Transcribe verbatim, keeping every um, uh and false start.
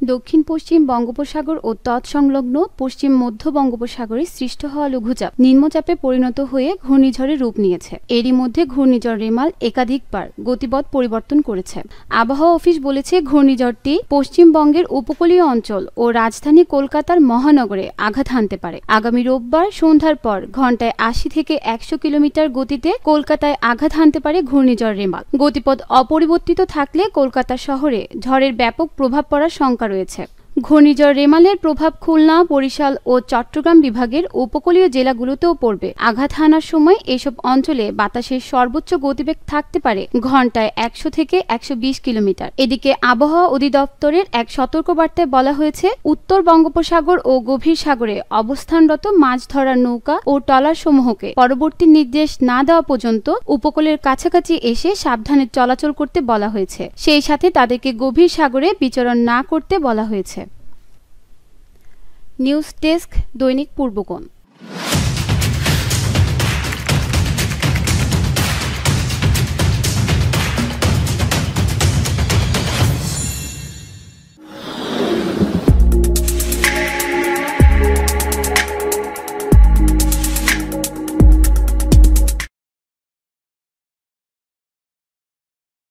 দক্ষিণ পশ্চিম বঙ্গোপসাগর ও তৎসংলগ্ন পশ্চিম মধ্য বঙ্গোপসাগরে সৃষ্ট হওয়া লঘুচাপ নিম্নচাপে পরিণত হয়ে ঘূর্ণিঝড়ে রূপ নিয়েছে। এরই মধ্যে ঘূর্ণিঝড় রেমাল একাধিকবার গতিপথ পরিবর্তন করেছে। আবহাওয়া অফিস বলেছে, ঘূর্ণিঝড়টি পশ্চিমবঙ্গের উপকূলীয় অঞ্চল ও রাজধানী কলকাতার মহানগরে আঘাত হানতে পারে। আগামী রোববার সন্ধ্যার পর ঘন্টায় আশি থেকে একশো কিলোমিটার গতিতে কলকাতায় আঘাত হানতে পারে ঘূর্ণিঝড় রেমাল। গতিপথ অপরিবর্তিত থাকলে কলকাতা শহরে ঝড়ের ব্যাপক প্রভাব পড়ার শঙ্কা রয়েছে। ঘূর্ণিঝড় রেমালের প্রভাব খুলনা, বরিশাল ও চট্টগ্রাম বিভাগের উপকূলীয় জেলাগুলোতেও পড়বে। আঘাত হানার সময় এসব অঞ্চলে বাতাসের সর্বোচ্চ গতিবেগ থাকতে পারে ঘন্টায় একশো থেকে একশো বিশ কিলোমিটার। এদিকে আবহাওয়া অধিদপ্তরের এক সতর্কবার্তায় বলা হয়েছে, উত্তর বঙ্গোপসাগর ও গভীর সাগরে অবস্থানরত মাছ ধরার নৌকা ও ট্রলার সমূহকে পরবর্তী নির্দেশ না দেওয়া পর্যন্ত উপকূলের কাছাকাছি এসে সাবধানে চলাচল করতে বলা হয়েছে। সেই সাথে তাদেরকে গভীর সাগরে বিচরণ না করতে বলা হয়েছে। নিউজ ডেস্ক, দৈনিক পূর্বকোণ।